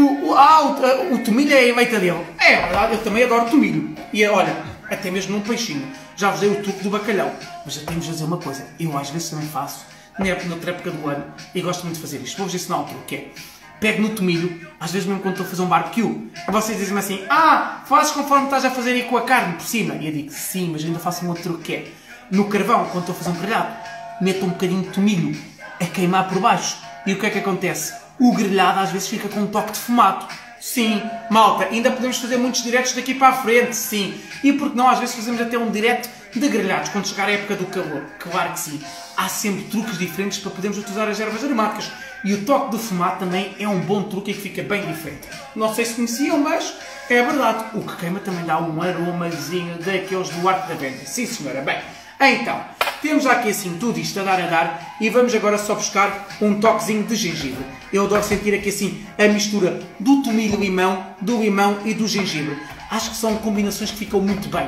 o tomilho é a eleita dele. É verdade, eu também adoro tomilho. E olha, até mesmo num peixinho. Já vos dei o truque do bacalhau. Mas já temos de dizer uma coisa, eu às vezes também faço, noutra época do ano, e gosto muito de fazer isto. Vou-vos ensinar o truque, é: pego no tomilho, às vezes mesmo quando estou a fazer um barbecue, e vocês dizem-me assim, fazes conforme estás a fazer aí com a carne por cima. E eu digo, sim, mas ainda faço um outro truque, que é, no carvão, quando estou a fazer um grelhado, meto um bocadinho de tomilho a queimar por baixo. E o que é que acontece? O grelhado às vezes fica com um toque de fumato. Sim, malta, ainda podemos fazer muitos diretos daqui para a frente, sim. E porque não, às vezes fazemos até um direto de grelhados, quando chegar a época do calor. Claro que sim. Há sempre truques diferentes para podermos utilizar as ervas aromáticas. E o toque do fumato também é um bom truque e que fica bem diferente. Não sei se conheciam, mas é verdade. O que queima também dá um aromazinho daqueles do Arco da Velha. Sim, senhora. Bem, então, temos aqui assim tudo isto a dar e vamos agora só buscar um toquezinho de gengibre. Eu adoro sentir aqui assim a mistura do tomilho limão, do limão e do gengibre. Acho que são combinações que ficam muito bem.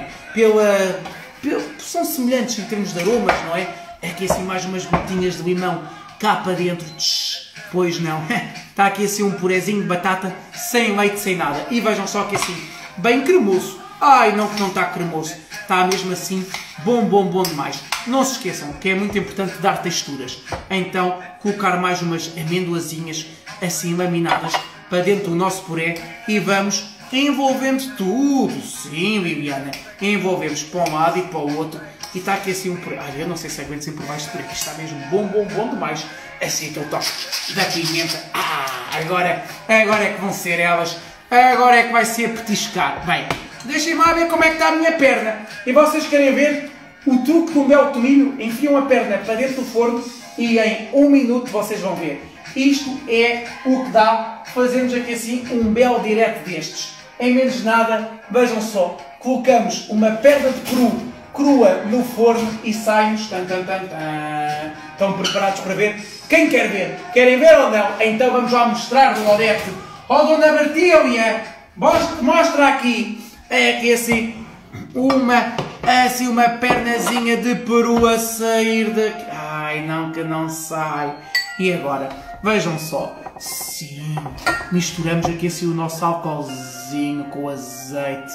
São semelhantes em termos de aromas, não é? Aqui assim mais umas gotinhas de limão cá para dentro. Pois não. Está aqui assim um purezinho de batata sem leite, sem nada. E vejam só que assim, bem cremoso. Ai, não que não está cremoso. Está mesmo assim bom demais. Não se esqueçam que é muito importante dar texturas. Então, colocar mais umas amêndoazinhas assim laminadas para dentro do nosso puré e vamos envolvendo tudo. Sim, Liliana. Envolvemos para um lado e para o outro. E está aqui assim um puré. Ai, eu não sei se aguento sem por baixo de puré, que está mesmo bom demais. Assim aquele toque da pimenta. Agora é que vão ser elas. Agora é que vai ser petiscar. Bem, deixem-me lá ver como é que está a minha perna. E vocês querem ver o truque do belo tomilho? Enfiam a perna para dentro do forno e em 1 minuto vocês vão ver. Isto é o que dá. Fazemos aqui assim um belo direto destes. Em menos de nada, vejam só, colocamos uma perna de peru crua no forno e saímos. Tan, tan, tan, tan. Estão preparados para ver? Quem quer ver? Querem ver ou não? Então vamos lá mostrar, Dona Odete. Ó, Dona Bertília, mostra aqui. É que assim, uma pernazinha de peru a sair daqui. Ai, não, que não sai. E agora, vejam só. Sim, misturamos aqui assim o nosso álcoolzinho com o azeite.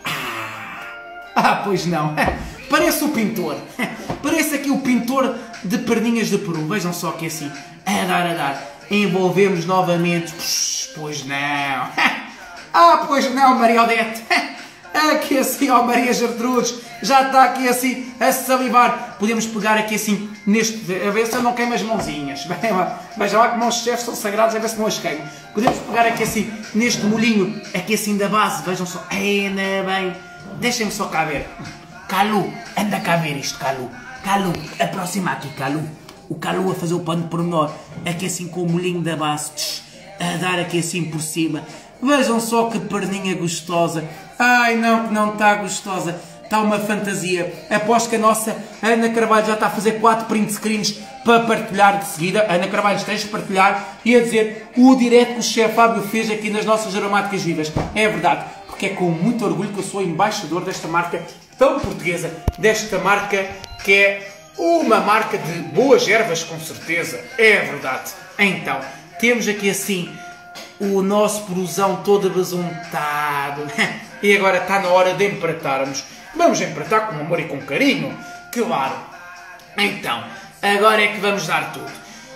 Pois não. Parece o pintor. Parece aqui o pintor de perninhas de peru. Vejam só que assim, a dar. Envolvemos novamente. Pois não. Pois não, Maria Odete. Aqui assim, ó Maria Gertrudes, já está aqui assim a salivar. Podemos pegar aqui assim neste, a ver se eu não queimo as mãozinhas. Veja lá que mãos chefes são sagrados, a ver se não as queimo. Podemos pegar aqui assim neste molhinho, aqui assim da base. Vejam só, ainda bem. Deixem-me só cá ver. Calu, anda cá ver isto, Calu. Calu, aproxima aqui, Calu. O Calu a fazer o pano de pormenor, aqui assim com o molhinho da base, a dar aqui assim por cima. Vejam só que perninha gostosa. Ai, não, que não está gostosa. Está uma fantasia. Aposto que a nossa Ana Carvalho já está a fazer 4 print screens para partilhar de seguida. Ana Carvalho, tens de partilhar e a dizer o direto que o chefe Fábio fez aqui nas nossas aromáticas vivas. É verdade, porque é com muito orgulho que eu sou embaixador desta marca tão portuguesa. Desta marca que é uma marca de boas ervas, com certeza. É verdade. Então, temos aqui assim o nosso peruzão todo besuntado. E agora está na hora de empratarmos. Vamos empratar com amor e com carinho, claro. Então, agora é que vamos dar tudo.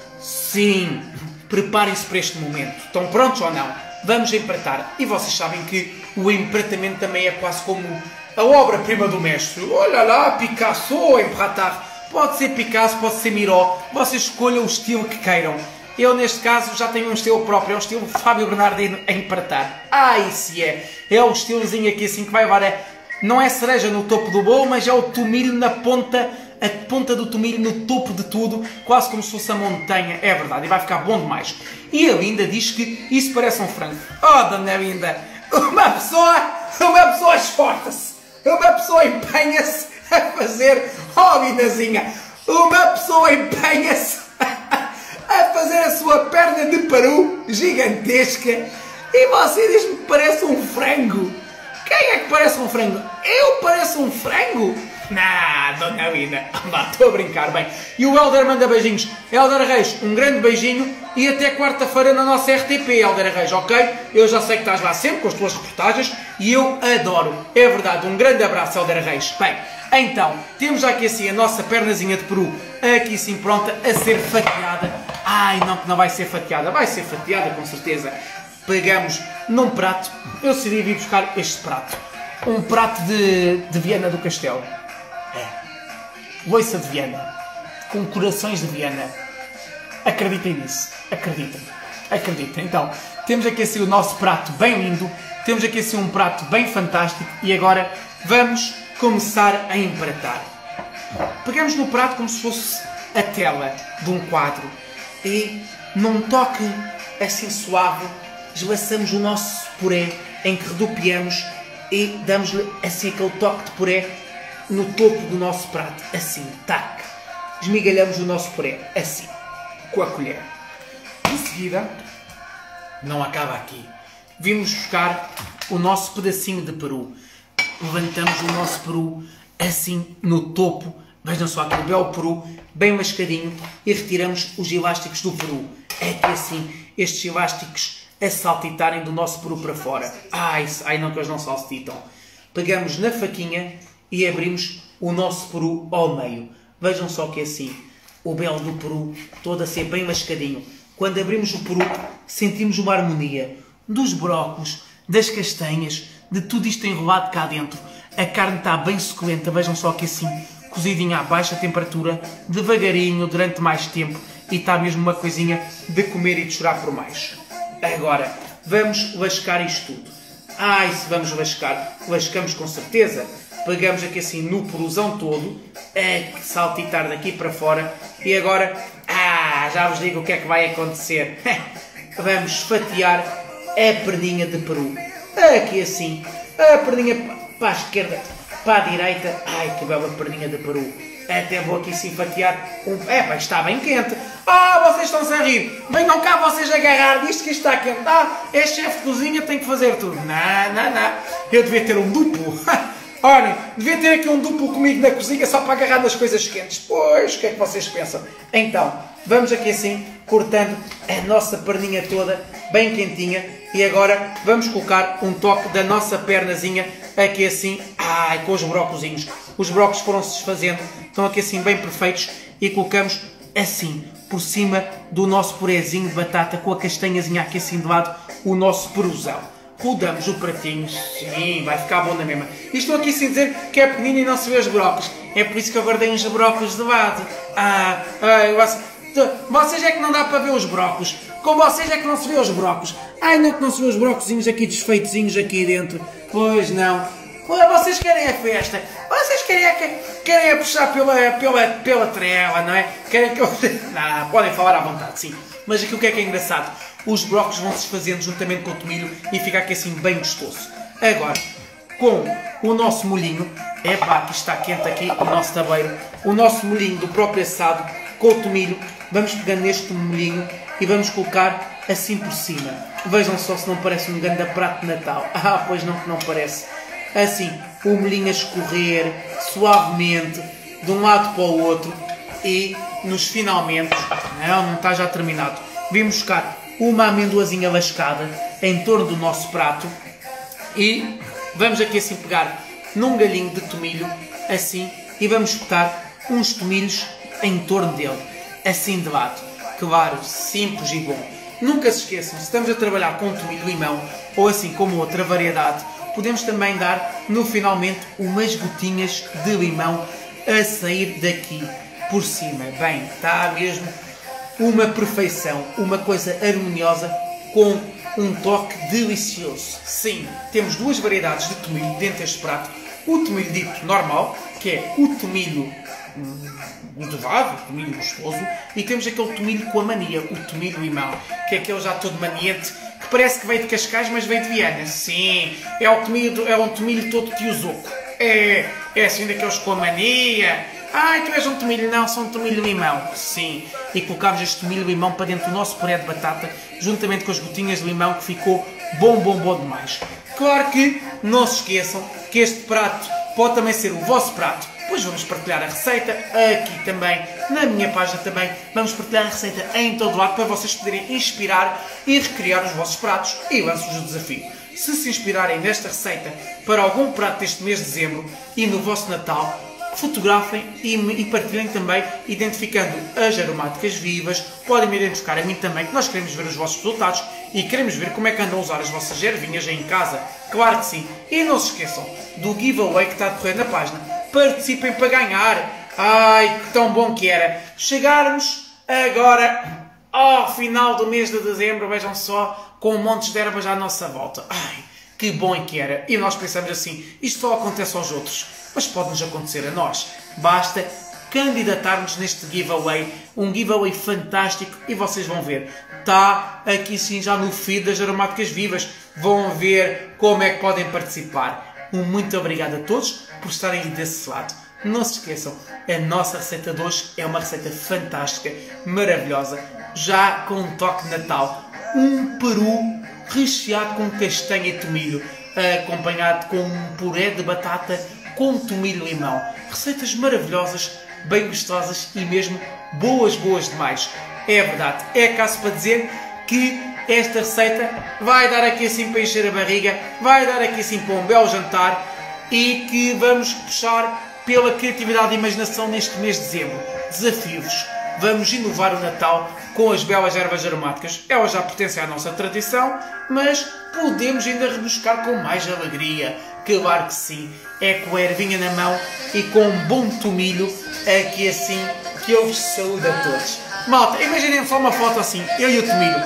Sim, preparem-se para este momento. Estão prontos ou não? Vamos empratar. E vocês sabem que o empratamento também é quase como a obra-prima do mestre. Olha lá, Picasso a empratar. Pode ser Picasso, pode ser Miró. Vocês escolham o estilo que queiram. Eu, neste caso, já tenho um estilo próprio. É um estilo Fábio Bernardino a empratar. Isso é. É o estilozinho aqui assim que vai levar não é cereja no topo do bolo, mas é o tomilho na ponta, a ponta do tomilho no topo de tudo, quase como se fosse a montanha. É verdade, e vai ficar bom demais. E a Linda diz que isso parece um frango. Oh, Dona Linda, uma pessoa esforça-se, uma pessoa empenha-se a fazer, oh, Lindazinha, uma pessoa empenha-se a fazer a sua perna de peru gigantesca e você diz-me que parece um frango. Quem é que parece um frango? Eu pareço um frango? Não, Dona Linda, estou a brincar, bem. E o Helder manda beijinhos. Helder Reis, um grande beijinho e até quarta-feira na nossa RTP, Helder Reis, ok? Eu já sei que estás lá sempre com as tuas reportagens e eu adoro. É verdade, um grande abraço, Helder Reis. Bem, então, temos aqui assim a nossa pernazinha de peru, aqui sim pronta a ser fatiada. Ai, não, que não vai ser fatiada. Vai ser fatiada, com certeza. Pegamos num prato. Eu decidi vir buscar este prato. Um prato de Viana do Castelo. Loiça de Viana. Com corações de Viana. Acreditem nisso. Acreditem. Então, temos aqui assim o nosso prato bem lindo. Temos aqui assim um prato bem fantástico. E agora vamos começar a empratar. Pegamos no prato como se fosse a tela de um quadro. E num toque assim suave, esvaçamos o nosso puré em que redupiamos e damos-lhe assim aquele toque de puré no topo do nosso prato. Assim, tac. Esmigalhamos o nosso puré, assim, com a colher. Em seguida, não acaba aqui. Vimos buscar o nosso pedacinho de peru. Levantamos o nosso peru assim no topo. Vejam só aquele belo peru, bem mascadinho, e retiramos os elásticos do peru. É que assim, estes elásticos a saltitarem do nosso peru para fora. Ai não, que eles não saltitam. Pegamos na faquinha e abrimos o nosso peru ao meio. Vejam só que é assim, o belo do peru, todo a ser bem mascadinho. Quando abrimos o peru, sentimos uma harmonia dos brócolos, das castanhas, de tudo isto enrolado cá dentro. A carne está bem suculenta, vejam só que assim, cozidinha a baixa temperatura, devagarinho, durante mais tempo, e está mesmo uma coisinha de comer e de chorar por mais. Agora, vamos lascar isto tudo. Se vamos lascar, lascamos com certeza. Pegamos aqui assim no peruzão todo, a saltitar daqui para fora, e agora, já vos digo o que é que vai acontecer. Vamos fatiar a perninha de peru. Aqui assim, a perninha para a esquerda, para a direita. Ai, que bela perninha de peru. Até vou aqui sim fatiar está bem quente. Vocês estão-se a rir. Venham cá vocês agarrar disto que isto está quente. É chefe de cozinha, tem que fazer tudo. Não. Eu devia ter um duplo. Olhem, devia ter aqui um duplo comigo na cozinha só para agarrar nas coisas quentes. Pois, o que é que vocês pensam? Então, vamos aqui assim, cortando a nossa perninha toda, bem quentinha. E agora vamos colocar um toque da nossa pernazinha aqui assim, com os brócozinhos. Os brócolos foram-se desfazendo, estão aqui assim bem perfeitos. E colocamos assim, por cima do nosso purezinho de batata, com a castanhazinha aqui assim de lado, o nosso peruzão. Rodamos o pratinho, sim, vai ficar bom na mesma. E estou aqui sem dizer que é pequenino e não se vê os brócolos. É por isso que eu guardei uns brócolos de lado. Vocês é que não dá para ver os brócolos. Com vocês é que não se vê os brócolos. Não é que não se vê os brócolos aqui desfeitozinhos aqui dentro. Pois não. Vocês querem a festa. Vocês querem a puxar pela trela, não é? Querem que eu... Não, podem falar à vontade, sim. Mas aqui o que é engraçado? Os brócolos vão se desfazendo juntamente com o tomilho e fica aqui assim bem gostoso. Agora, com o nosso molhinho, que está quente aqui o nosso tabeiro, o nosso molhinho do próprio assado, com o tomilho, vamos pegando neste molhinho e vamos colocar assim por cima. Vejam só se não parece um grande prato de Natal. Pois não, que não parece. Assim, o molhinho a escorrer suavemente de um lado para o outro e nos finalmente, não está já terminado, vimos buscar uma amendoazinha lascada em torno do nosso prato e vamos aqui assim pegar num galhinho de tomilho assim e vamos botar uns tomilhos em torno dele, assim de lado. Claro, simples e bom. Nunca se esqueçam, se estamos a trabalhar com tomilho e limão ou assim como outra variedade, podemos também dar no finalmente umas gotinhas de limão a sair daqui por cima. Bem, está mesmo uma perfeição, uma coisa harmoniosa com um toque delicioso. Sim, temos duas variedades de tomilho dentro deste prato. O tomilho dito normal, que é o tomilho levado, o tomilho gostoso, e temos aquele tomilho com a mania, o tomilho limão, que é aquele já todo maniente, que parece que veio de Cascais, mas veio de Viana. Sim, é um tomilho todo tiozoco. É assim daqueles com a mania. Tu és um tomilho? Não, sou um tomilho limão. Sim, e colocámos este tomilho limão para dentro do nosso puré de batata, juntamente com as gotinhas de limão, que ficou bom demais. Claro que não se esqueçam que este prato pode também ser o vosso prato, pois vamos partilhar a receita aqui também, na minha página também, vamos partilhar a receita em todo lado para vocês poderem inspirar e recriar os vossos pratos e lanço-vos o desafio. Se inspirarem nesta receita para algum prato deste mês de dezembro e no vosso Natal, fotografem e partilhem também, identificando as aromáticas vivas. Podem me identificar a mim também, que nós queremos ver os vossos resultados e queremos ver como é que andam a usar as vossas ervinhas em casa. Claro que sim. E não se esqueçam do giveaway que está a decorrer na página. Participem para ganhar. Que tão bom que era chegarmos agora ao final do mês de dezembro, vejam só, com montes de ervas à nossa volta. Que bom que era. E nós pensamos assim, isto só acontece aos outros, mas pode-nos acontecer a nós. Basta candidatarmos neste giveaway, um giveaway fantástico, e vocês vão ver. Está aqui sim já no feed das aromáticas vivas. Vão ver como é que podem participar. Um muito obrigado a todos por estarem aí desse lado. Não se esqueçam, a nossa receita de hoje é uma receita fantástica, maravilhosa, já com um toque de Natal. Um peru recheado com castanha e tomilho, acompanhado com um puré de batata com tomilho e limão. Receitas maravilhosas, bem gostosas e mesmo boas demais. É verdade, é caso para dizer que esta receita vai dar aqui assim para encher a barriga, vai dar aqui assim para um belo jantar, e que vamos puxar pela criatividade e imaginação neste mês de dezembro. Desafio-vos, vamos inovar o Natal com as belas ervas aromáticas. Elas já pertencem à nossa tradição, mas podemos ainda rebuscar com mais alegria. Claro que sim, é com a ervinha na mão e com um bom tomilho, aqui assim, que eu vos saúdo a todos. Malta, imaginem só uma foto assim, eu e o tomilho.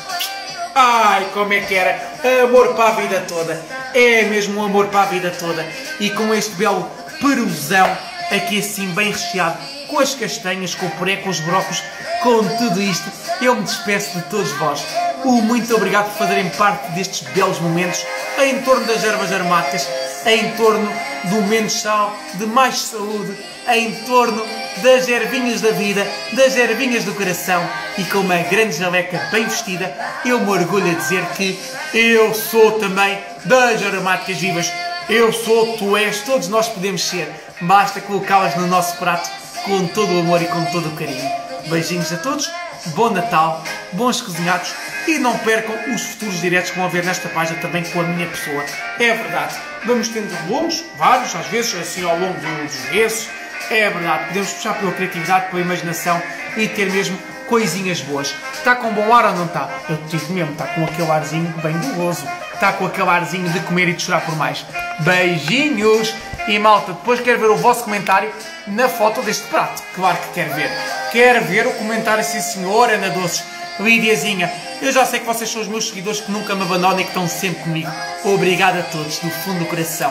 Como é que era? Amor para a vida toda. É mesmo um amor para a vida toda. E com este belo peruzão, aqui assim bem recheado, com as castanhas, com o puré, com os brócolos, com tudo isto, eu me despeço de todos vós. Muito obrigado por fazerem parte destes belos momentos em torno das ervas aromáticas, em torno do menos sal, de mais saúde, em torno das ervinhas da vida, das ervinhas do coração, e com uma grande jaleca bem vestida, eu me orgulho a dizer que eu sou também das aromáticas vivas. Eu sou, tu és, todos nós podemos ser. Basta colocá-las no nosso prato com todo o amor e com todo o carinho. Beijinhos a todos, bom Natal, bons cozinhados, e não percam os futuros diretos que vão haver nesta página também com a minha pessoa. É verdade, vamos tendo longos, vários, às vezes assim ao longo dos meses. É verdade, podemos puxar pela criatividade, pela imaginação e ter mesmo coisinhas boas. Está com bom ar ou não está? Eu te digo mesmo, está com aquele arzinho bem guloso. Está com aquele arzinho de comer e de chorar por mais. Beijinhos! E malta, depois quero ver o vosso comentário na foto deste prato. Claro que quero ver. Quero ver o comentário, sim senhor, Ana Doces, Lidiazinha. Eu já sei que vocês são os meus seguidores que nunca me abandonam e que estão sempre comigo. Obrigado a todos, do fundo do coração.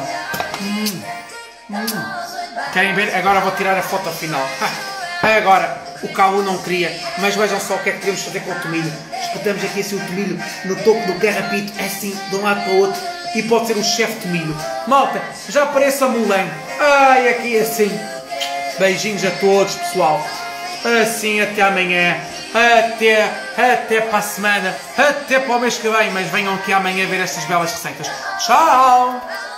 Querem ver? Agora vou tirar a foto final. Agora, o Caú não queria, mas vejam só o que é que podemos fazer com o tomilho. Espetamos aqui assim o tomilho no topo do carrapito, assim, de um lado para o outro, e pode ser o chefe tomilho. Malta, já parece a Mulan. Ai, aqui assim. Beijinhos a todos, pessoal. Assim, até amanhã. Até para a semana. Até para o mês que vem. Mas venham aqui amanhã ver estas belas receitas. Tchau!